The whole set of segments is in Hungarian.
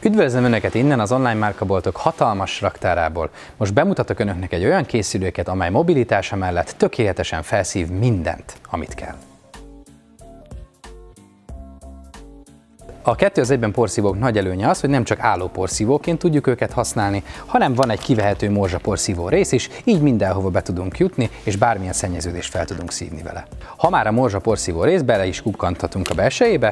Üdvözlöm Önöket innen az online márkaboltok hatalmas raktárából. Most bemutatok Önöknek egy olyan készüléket, amely mobilitása mellett tökéletesen felszív mindent, amit kell. A 2 az 1-ben porszívók nagy előnye az, hogy nem csak álló porszívóként tudjuk őket használni, hanem van egy kivehető morzsaporszívó rész is, így mindenhova be tudunk jutni, és bármilyen szennyeződést fel tudunk szívni vele. Ha már a morzsaporszívó rész, bele is kukkanthatunk a belsejébe.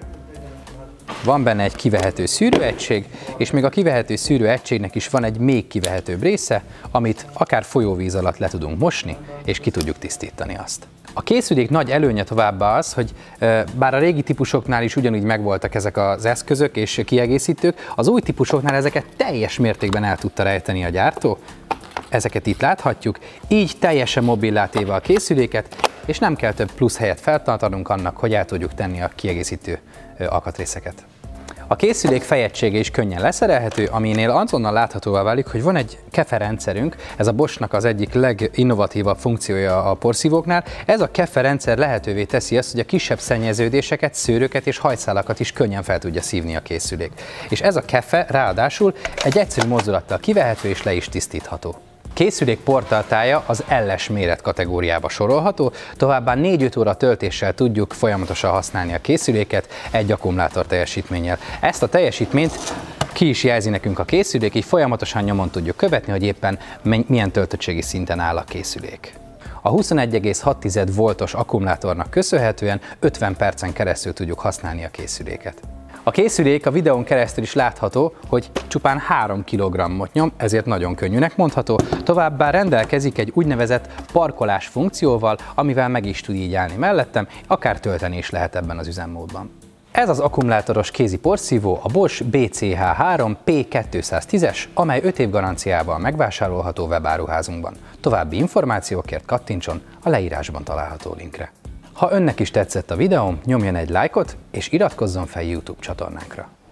Van benne egy kivehető szűrőegység, és még a kivehető szűrőegységnek is van egy még kivehetőbb része, amit akár folyóvíz alatt le tudunk mosni, és ki tudjuk tisztítani azt. A készülék nagy előnye továbbá az, hogy bár a régi típusoknál is ugyanúgy megvoltak ezek az eszközök és kiegészítők, az új típusoknál ezeket teljes mértékben el tudta rejteni a gyártó. Ezeket itt láthatjuk, így teljesen mobillá téve a készüléket, és nem kell több plusz helyet feltartanunk annak, hogy el tudjuk tenni a kiegészítő alkatrészeket. A készülék fejegysége is könnyen leszerelhető, aminél azonnal láthatóvá válik, hogy van egy kefe rendszerünk, ez a Boschnak az egyik leginnovatívabb funkciója a porszívóknál. Ez a kefe rendszer lehetővé teszi azt, hogy a kisebb szennyeződéseket, szőröket és hajszálakat is könnyen fel tudja szívni a készülék. És ez a kefe ráadásul egy egyszerű mozdulattal kivehető és le is tisztítható. Készülék portartája az LS méret kategóriába sorolható, továbbá 4-5 óra töltéssel tudjuk folyamatosan használni a készüléket egy akkumulátor teljesítménnyel. Ezt a teljesítményt ki is jelzi nekünk a készülék, így folyamatosan nyomon tudjuk követni, hogy éppen milyen töltöttségi szinten áll a készülék. A 21,6 voltos akkumulátornak köszönhetően 50 percen keresztül tudjuk használni a készüléket. A készülék a videón keresztül is látható, hogy csupán 3 kg-ot nyom, ezért nagyon könnyűnek mondható, továbbá rendelkezik egy úgynevezett parkolás funkcióval, amivel meg is tud így állni mellettem, akár tölteni is lehet ebben az üzemmódban. Ez az akkumulátoros kézi porszívó a Bosch BCH3 P210-es, amely 5 év garanciával megvásárolható webáruházunkban. További információkért kattintson a leírásban található linkre. Ha önnek is tetszett a videóm, nyomjon egy lájkot és iratkozzon fel YouTube csatornánkra.